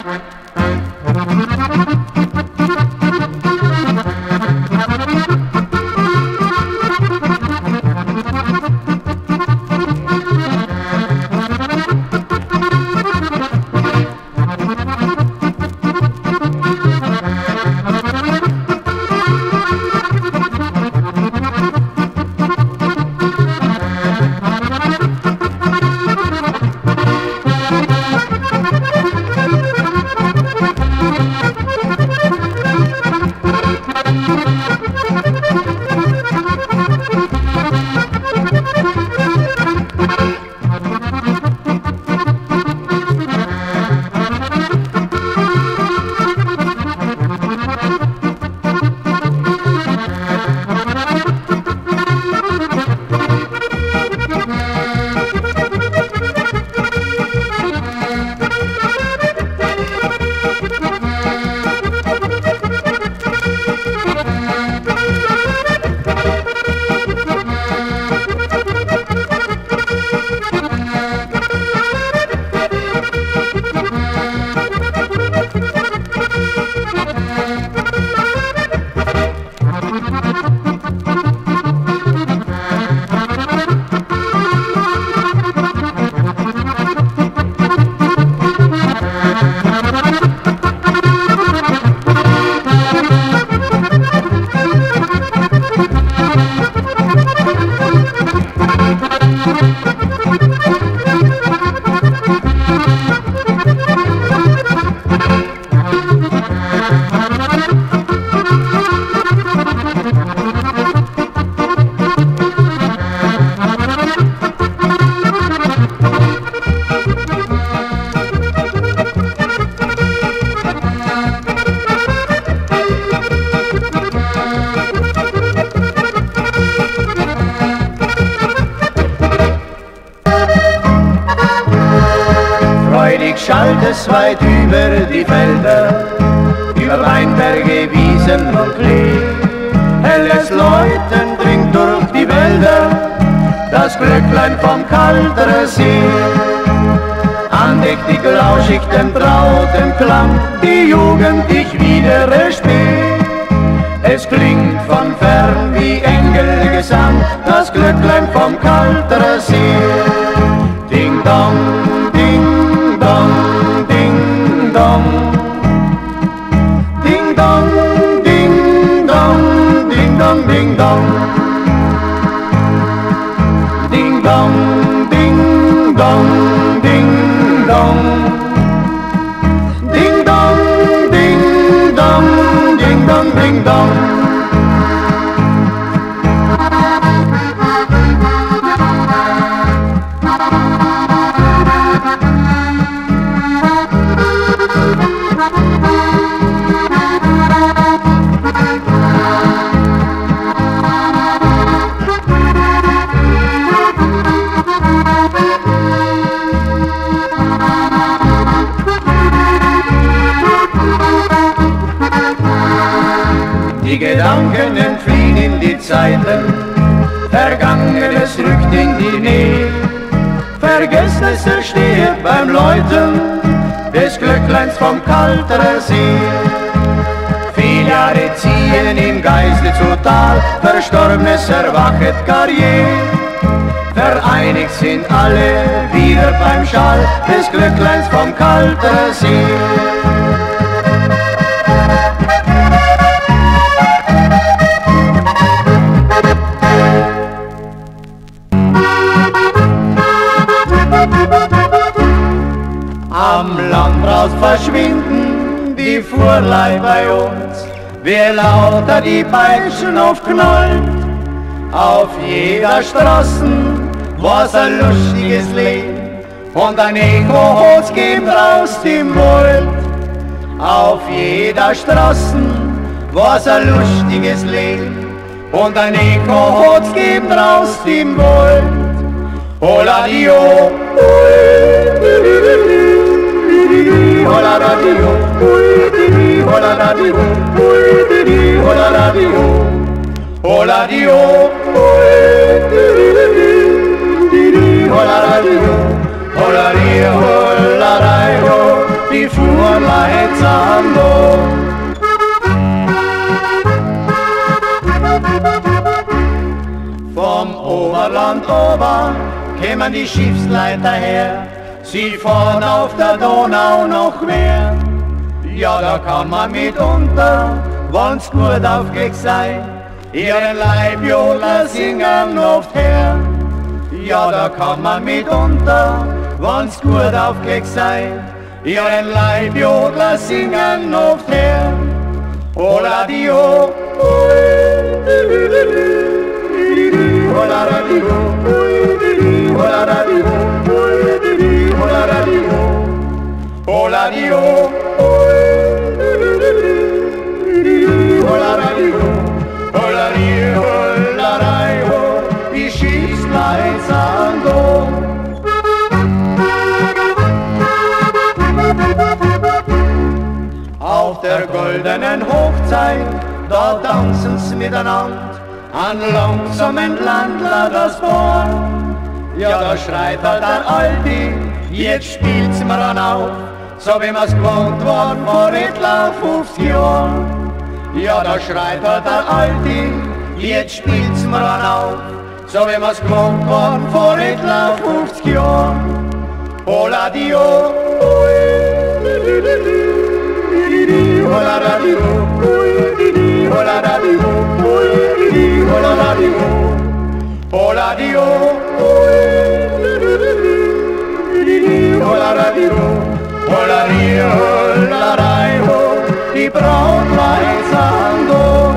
Freudig schallt es weit über die Felder, über Weinberge, Wiesen und Klee. Helles Läuten dringt durch die Wälder, das Glöcklein vom Kalterer See. Andächtig lauschig dem Trautenklang, die Jugend dich wieder erspäht. Es klingt von fern wie Engelgesang, das Glöcklein vom Kalterer See. Ding dong, ding dong, ding dong. Ding dong, ding dong, ding dong, ding dong. Ding dong, ding dong, ding dong. Ding dong, ding dong, ding dong, ding dong. Die Gedanken entfliehen in die Zeiten, Vergangenes rückt in die Nähe. Vergessenes ersteht beim Läuten des Glöckleins vom Kalterer See. Viele Jahre ziehen im Geiste zu Tal, Verstorbenes erwachet gar je. Vereinigt sind alle wieder beim Schall des Glöckleins vom Kalterer See. Am Landraus verschwinden die Fuhrlei bei uns, wer lauter die Peitschen aufknallt. Auf jeder Straßen war's ein lustiges Leben und ein Echo hat's gegeben raus im Wald. Auf jeder Straßen war's ein lustiges Leben und ein Echo hat's gegeben raus im Wald. Hola Dio, hola radio, hola radio, hola radio, hola Dio, hola radio, hola Dio, hola radio, die Fuhr Leitsando. Vom Oberland ober kämen die Schiffsleiter her, sie fahren auf der Donau noch mehr. Ja, da kann man mitunter, wenn's gut aufgelegt sei, ihren Leibjodler singen oft her. Ja, da kann man mitunter, wenn's gut aufgelegt sei, ihren Leibjodler singen oft her. Hola Dio, hola Radio, hola Radio, hola Radio, hola Dio, hola Radio, hola Dio, hola Radio, die Schiffsleitsando. Auf der goldenen Hochzeit, da tanzen's miteinander, an langsamen Landler das Paar. Ja, da schreit halt der Alti, jetzt spielt's mir an auf, so wie mir's gewohnt worden vor etwa 50 Jahren. Ja, da schreit halt der Alti, jetzt spielt's mir an auf, so wie mir's gewohnt worden vor etwa 50 Jahren. Hola Dio, hola Radio, hola Radio, hola Radio, hola Dio, hola Radio, hola Dio, hola Radio, die Braut leitsando.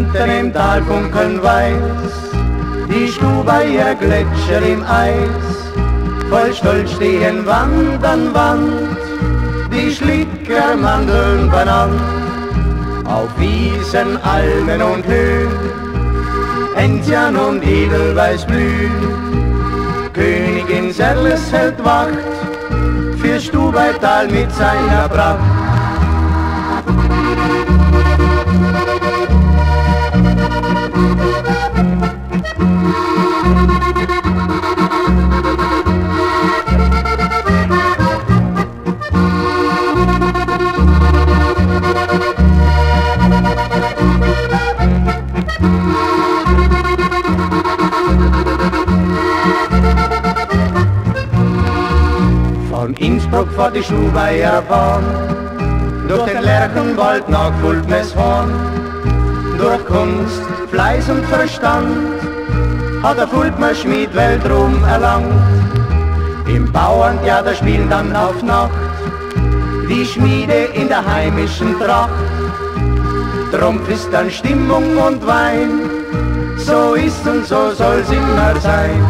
hinten im Tal funkeln weiß, die Stubaier Gletscher im Eis, voll Stolz stehen Wand an Wand, die Schlickermandeln benannt, auf Wiesen, Almen und Höhen, Enzian und Edelweiß blühen. Königin Serles hält Wacht für Stubaital mit seiner Pracht. Von Innsbruck vor die Stubaier Bahn, durch den Lerchenwald nach Fulpmeshorn, durch Kunst, Fleiß und Verstand hat der Fulpmer Schmied Weltruhm erlangt. Im Bauerntheater spielen dann auf Nacht die Schmiede in der heimischen Tracht. Trumpf ist dann Stimmung und Wein, so ist und so soll's immer sein.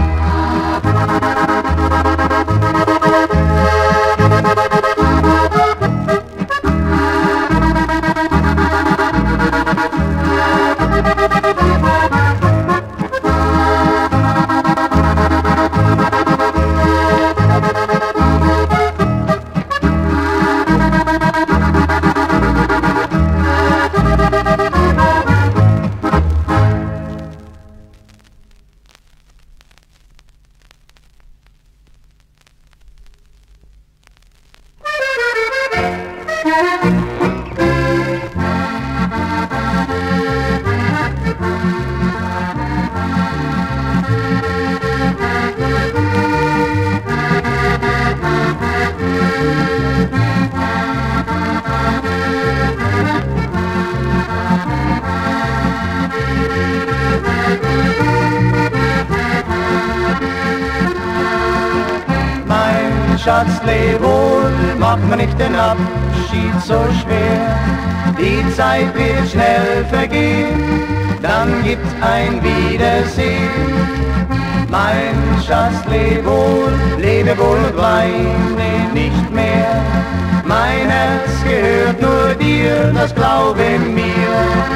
Schatz, leb wohl, mach mir nicht den Abschied so schwer. Die Zeit wird schnell vergehen, dann gibt's ein Wiedersehen. Mein Schatz, leb wohl, lebe wohl und weine nicht mehr. Mein Herz gehört nur dir, das glaube mir.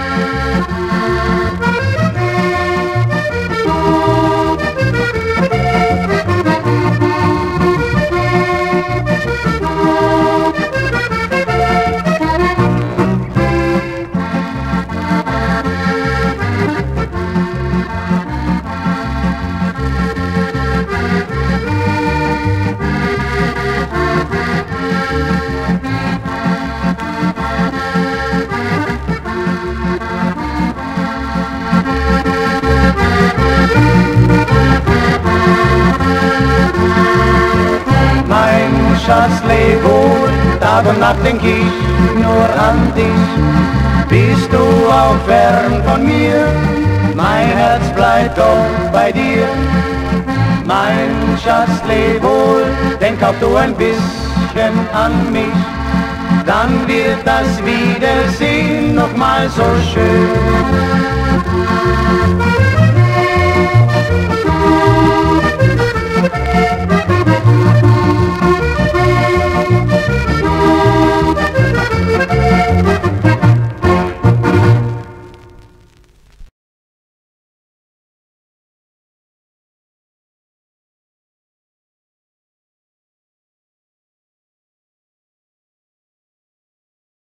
Schatz, leb wohl, Tag und Nacht denk ich nur an dich. Bist du auch fern von mir, mein Herz bleibt doch bei dir. Mein Schatz, leb wohl, denk auch du ein bisschen an mich. Dann wird das Wiedersehen noch mal so schön.